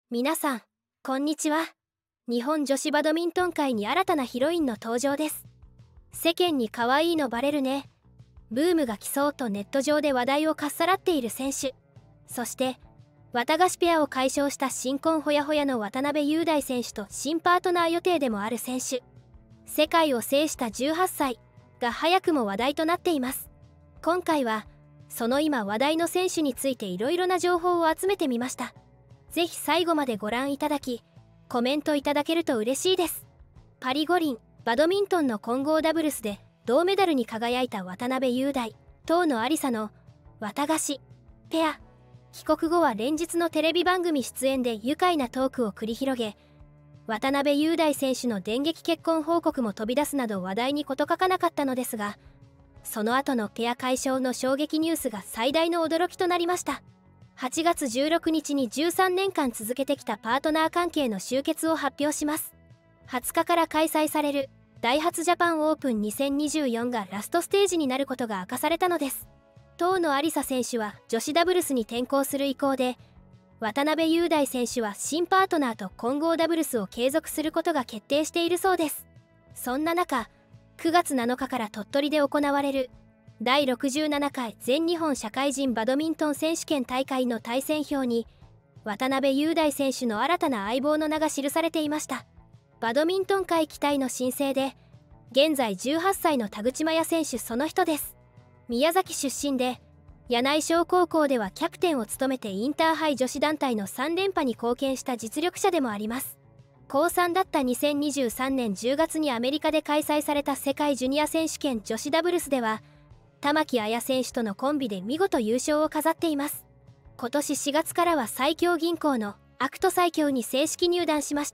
皆さん、こんにちは。日本女子バドミントン界に新たなヒロインの登場です。世間に可愛いのバレるね。ブームが来そうとネット上で話題をかっさらっている選手。そして、ワタガシペアを解消した新婚ほやほやの渡辺雄大選手と新パートナー予定でもある選手。世界を制した18歳が早くも話題となっています。今回は、その今話題の選手についていろいろな情報を集めてみました。ぜひ最後までご覧いただき、コメントいただけると嬉しいです。パリ五輪バドミントンの混合ダブルスで銅メダルに輝いた渡辺雄大、遠野有紗のワタガシペア。帰国後は連日のテレビ番組出演で愉快なトークを繰り広げ、渡辺雄大選手の電撃結婚報告も飛び出すなど話題に事欠かなかったのですが、その後のペア解消の衝撃ニュースが最大の驚きとなりました。8月16日に13年間続けてきたパートナー関係の終結を発表します。20日から開催されるダイハツジャパンオープン2024がラストステージになることが明かされたのです。遠野有紗選手は女子ダブルスに転向する意向で、渡辺雄大選手は新パートナーと混合ダブルスを継続することが決定しているそうです。そんな中、9月7日から鳥取で行われる第67回全日本社会人バドミントン選手権大会の対戦表に渡辺雄大選手の新たな相棒の名が記されていました。バドミントン界期待の新星で、現在18歳の田口麻也選手その人です。宮崎出身で、柳井小高校ではキャプテンを務めてインターハイ女子団体の3連覇に貢献した実力者でもあります。高3だった2023年10月にアメリカで開催された世界ジュニア選手権女子ダブルスでは、玉木彩選手とのコンビで見事優勝を飾っています。今年4月からは最強銀行のアクト最強に正式入団しました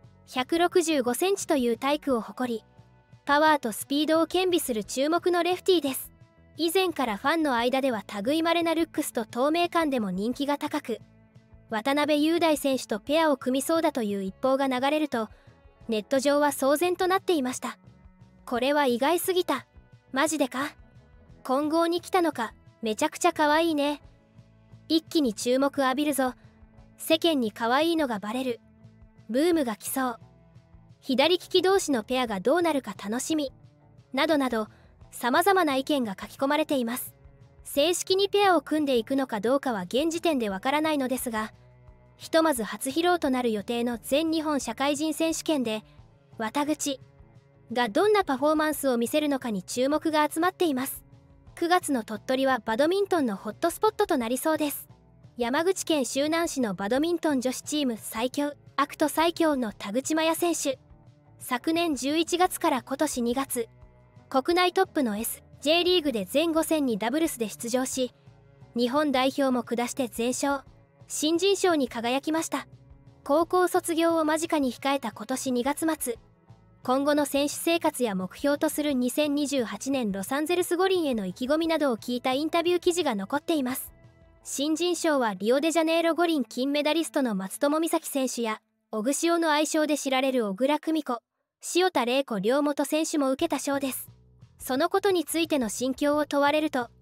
。165センチという体躯を誇り、パワーとスピードを兼備する注目のレフティーです。以前からファンの間では類まれなルックスと透明感でも人気が高く、渡辺雄大選手とペアを組みそうだという一報が流れると、ネット上は騒然となっていました。これは意外すぎた。マジでか？混合に来たのか、めちゃくちゃ可愛いね。一気に注目浴びるぞ。世間に可愛いのがバレる。ブームが来そう。左利き同士のペアがどうなるか楽しみ。などなど、様々な意見が書き込まれています。正式にペアを組んでいくのかどうかは現時点でわからないのですが、ひとまず初披露となる予定の全日本社会人選手権で、渡口がどんなパフォーマンスを見せるのかに注目が集まっています。9月の鳥取はバドミントンのホットスポットとなりそうです。山口県周南市のバドミントン女子チーム最強アクト最強の田口麻也選手。昨年11月から今年2月、国内トップの J リーグで全5戦にダブルスで出場し、日本代表も下して全勝、新人賞に輝きました。高校卒業を間近に控えた今年2月末、今後の選手生活や目標とする2028年ロサンゼルス五輪への意気込みなどを聞いたインタビュー記事が残っています。新人賞はリオデジャネイロ五輪金メダリストの松友美佐紀選手や、オグシオの愛称で知られる小倉久美子、塩田玲子両元選手も受けた賞です。そのことについての心境を問われると、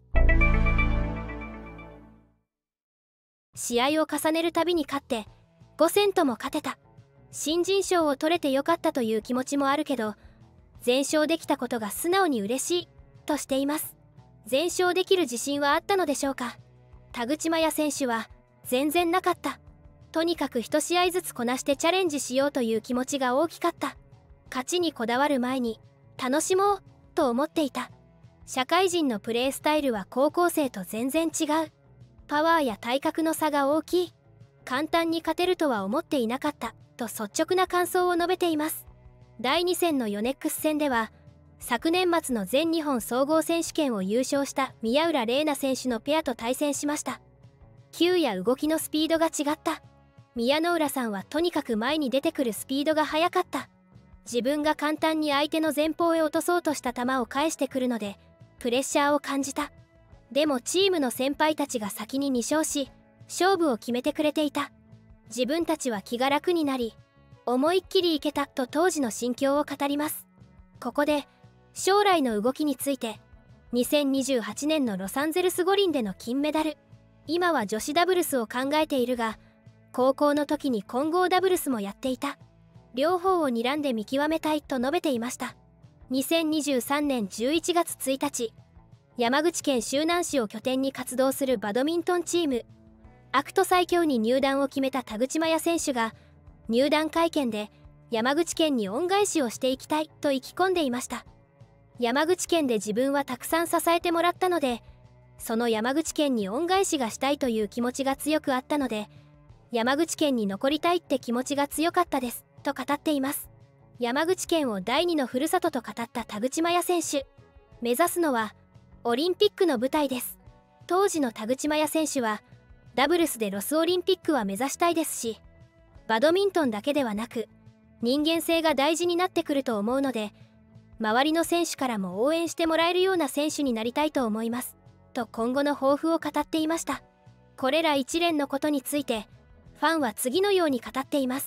試合を重ねるたびに勝って、5戦とも勝てた。新人賞を取れてよかったという気持ちもあるけど、全勝できたことが素直に嬉しい、としています。全勝できる自信はあったのでしょうか。田口麻也選手は、全然なかった。とにかく1試合ずつこなしてチャレンジしようという気持ちが大きかった。勝ちにこだわる前に、楽しもう、と思っていた。社会人のプレースタイルは高校生と全然違う。パワーや体格の差が大きい。簡単に勝てるとは思っていなかった。と率直な感想を述べています。第2戦のヨネックス戦では、昨年末の全日本総合選手権を優勝した宮浦玲奈選手のペアと対戦しました。球や動きのスピードが違った。宮之浦さんはとにかく前に出てくるスピードが速かった。自分が簡単に相手の前方へ落とそうとした球を返してくるので、プレッシャーを感じた。でもチームの先輩たちが先に2勝し、勝負を決めてくれていた。自分たちは気が楽になり、思いっきりいけたと当時の心境を語ります。ここで、将来の動きについて、2028年のロサンゼルス五輪での金メダル、今は女子ダブルスを考えているが、 高校の時に混合ダブルスもやっていた。両方を睨んで見極めたいと述べていました。2023年11月1日、山口県周南市を拠点に活動するバドミントンチームアクト最強に入団を決めた田口麻也選手が入団会見で山口県に恩返しをしていきたいと意気込んでいました。山口県で自分はたくさん支えてもらったので、その山口県に恩返しがしたいという気持ちが強くあったので、山口県に残りたいって気持ちが強かったですと語っています。山口県を第二のふるさとと語った田口麻也選手。目指すのはオリンピックの舞台です。当時の田口麻也選手はダブルスでロスオリンピックは目指したいですし、バドミントンだけではなく人間性が大事になってくると思うので、周りの選手からも応援してもらえるような選手になりたいと思いますと今後の抱負を語っていました。これら一連のことについてファンは次のように語っています。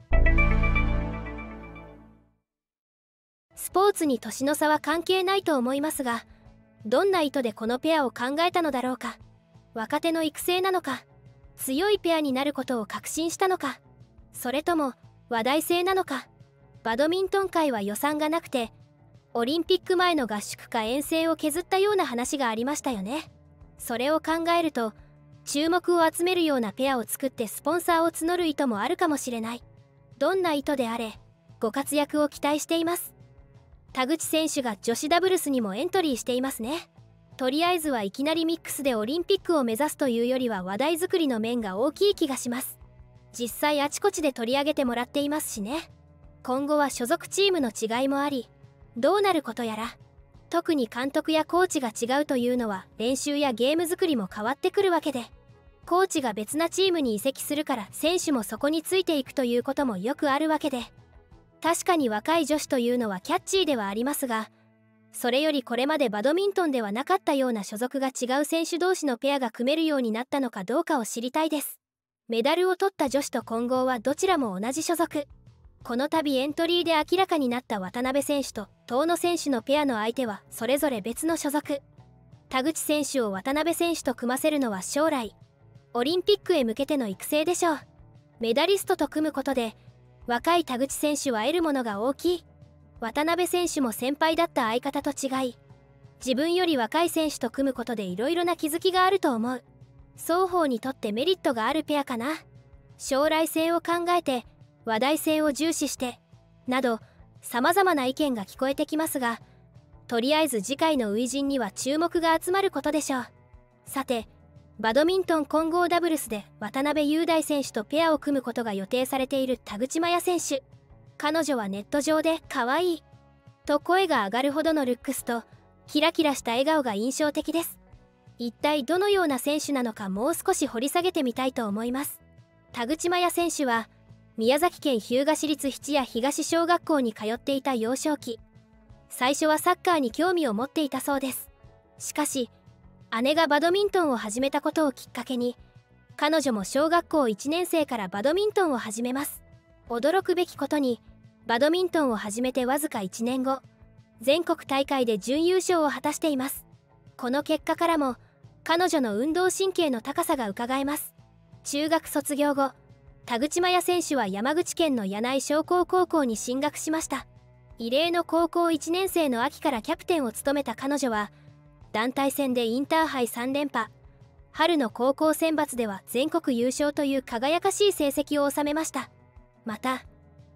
スポーツに年の差は関係ないと思いますが、どんな意図でこのペアを考えたのだろうか。若手の育成なのか、強いペアになることを確信したのか、それとも話題性なのか。バドミントン界は予算がなくてオリンピック前の合宿か遠征を削ったような話がありましたよね。それを考えると注目を集めるようなペアを作ってスポンサーを募る意図もあるかもしれない。どんな意図であれご活躍を期待しています。田口選手が女子ダブルスにもエントリーしていますね。とりあえずはいきなりミックスでオリンピックを目指すというよりは話題作りの面が大きい気がします。実際あちこちで取り上げてもらっていますしね。今後は所属チームの違いもありどうなることやら。特に監督やコーチが違うというのは練習やゲーム作りも変わってくるわけで、コーチが別なチームに移籍するから選手もそこについていくということもよくあるわけで、確かに若い女子というのはキャッチーではありますが、それよりこれまでバドミントンではなかったような所属が違う選手同士のペアが組めるようになったのかどうかを知りたいです。メダルを取った女子と混合はどちらも同じ所属。この度エントリーで明らかになった渡辺選手と遠野選手のペアの相手はそれぞれ別の所属。田口選手を渡辺選手と組ませるのは将来オリンピックへ向けての育成でしょう。メダリストと組むことで若い田口選手は得るものが大きい。渡辺選手も先輩だった相方と違い、自分より若い選手と組むことでいろいろな気づきがあると思う。双方にとってメリットがあるペアかな。将来性を考えて話題性を重視してなど様々な意見が聞こえてきますが、とりあえず次回の初陣には注目が集まることでしょう。さて、バドミントン混合ダブルスで渡辺雄大選手とペアを組むことが予定されている田口麻也選手。彼女はネット上で可愛いと声が上がるほどのルックスとキラキラした笑顔が印象的です。一体どのような選手なのかもう少し掘り下げてみたいと思います。田口麻也選手は宮崎県日向市立七谷東小学校に通っていた幼少期、最初はサッカーに興味を持っていたそうです。しかし姉がバドミントンを始めたことをきっかけに彼女も小学校1年生からバドミントンを始めます。驚くべきことにバドミントンを始めてわずか1年後、全国大会で準優勝を果たしています。この結果からも彼女の運動神経の高さがうかがえます。中学卒業後、田口麻也選手は山口県の柳井商工高校に進学しました。異例の高校1年生の秋からキャプテンを務めた彼女は団体戦でインターハイ3連覇、春の高校選抜では全国優勝という輝かしい成績を収めました。また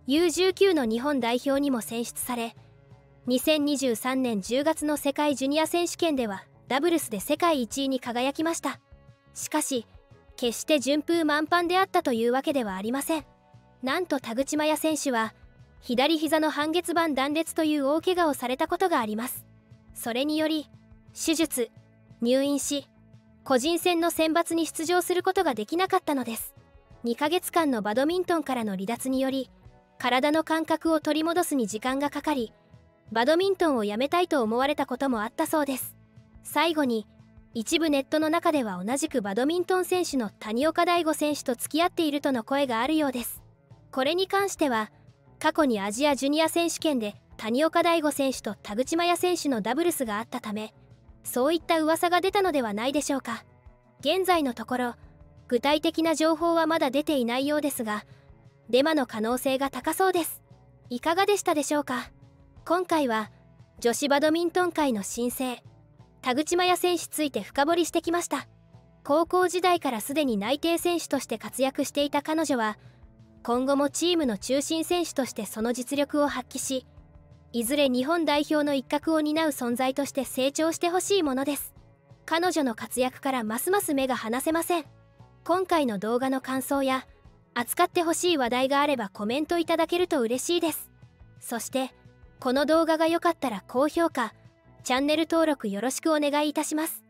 U19 の日本代表にも選出され、2023年10月の世界ジュニア選手権ではダブルスで世界1位に輝きました。しかし決して順風満帆であったというわけではありません。なんと田口麻也選手は左膝の半月板断裂という大怪我をされたことがあります。それにより手術、入院し個人戦の選抜に出場することができなかったのです。2ヶ月間のバドミントンからの離脱により体の感覚を取り戻すに時間がかかり、バドミントンをやめたいと思われたこともあったそうです。最後に一部ネットの中では同じくバドミントン選手の谷岡大吾選手と付き合っているとの声があるようです。これに関しては過去にアジアジュニア選手権で谷岡大吾選手と田口麻也選手のダブルスがあったため、そういった噂が出たのではないでしょうか。現在のところ具体的な情報はまだ出ていないようですが、デマの可能性が高そうです。いかがでしたでしょうか。今回は女子バドミントン界の新星田口麻也選手について深掘りしてきました。高校時代からすでに内定選手として活躍していた彼女は、今後もチームの中心選手としてその実力を発揮し、いずれ日本代表の一角を担う存在として成長してほしいものです。彼女の活躍からますます目が離せません。今回の動画の感想や扱ってほしい話題があればコメントいただけると嬉しいです。そしてこの動画が良かったら高評価、チャンネル登録よろしくお願いいたします。